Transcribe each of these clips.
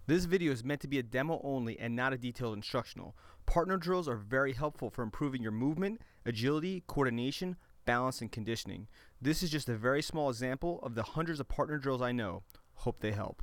This video is meant to be a demo only and not a detailed instructional. Partner drills are very helpful for improving your movement, agility, coordination, balance, and conditioning. This is just a very small example of the hundreds of partner drills I know. Hope they help.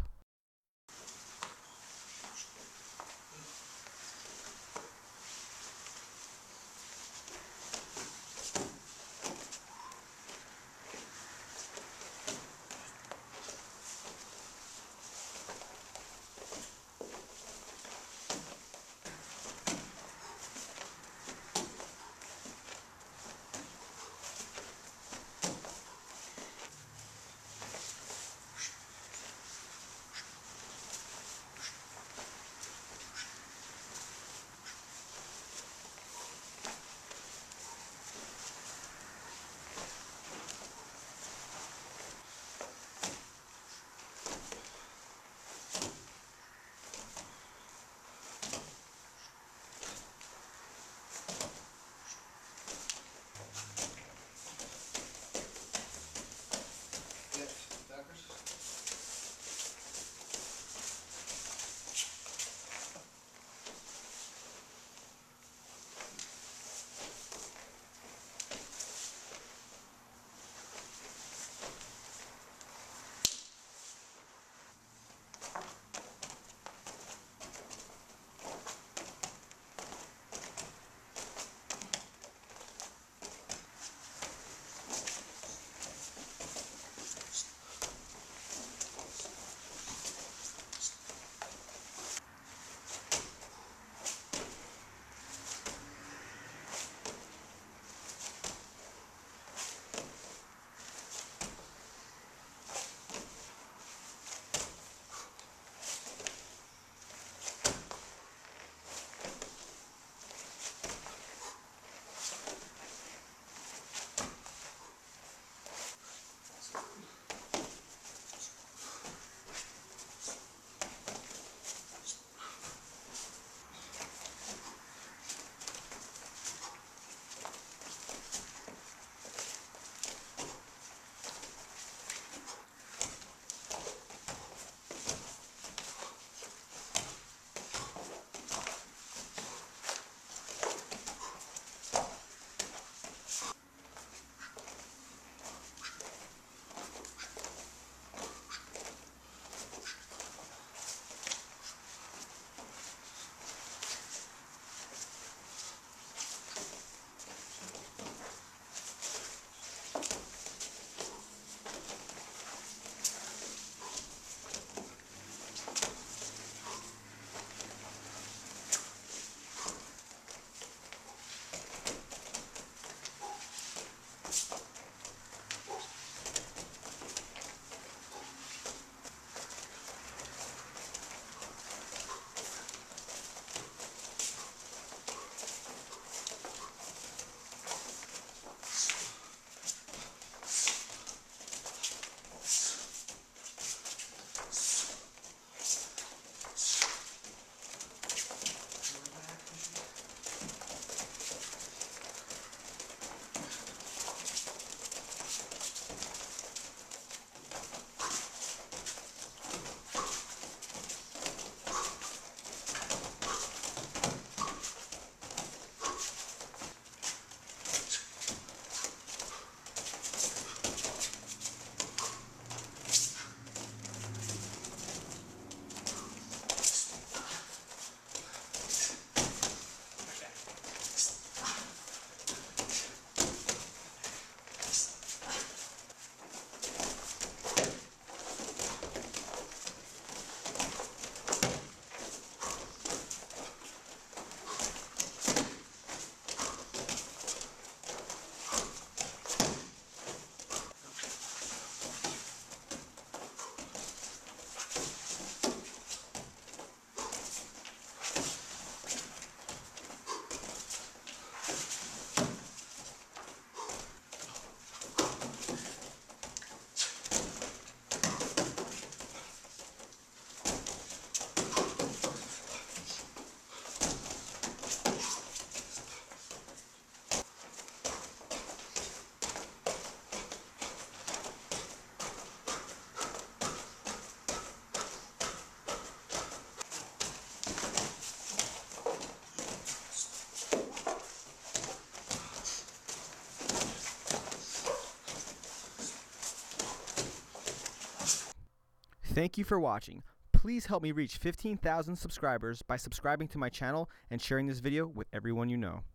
Thank you for watching. Please help me reach 15,000 subscribers by subscribing to my channel and sharing this video with everyone you know.